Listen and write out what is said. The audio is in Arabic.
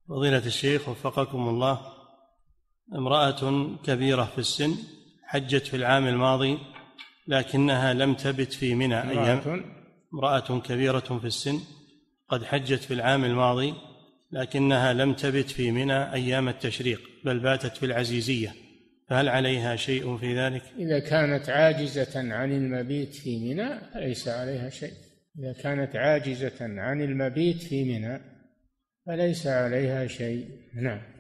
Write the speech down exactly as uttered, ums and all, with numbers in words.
فضيلة الشيخ وفقكم الله، امرأة كبيرة في السن حجت في العام الماضي لكنها لم تبت في منى أيام. امرأة كبيرة في السن قد حجت في العام الماضي لكنها لم تبت في منى أيام التشريق بل باتت في العزيزية، فهل عليها شيء في ذلك؟ إذا كانت عاجزة عن المبيت في منى فليس عليها شيء. إذا كانت عاجزة عن المبيت في منى فليس عليها شيء. نعم.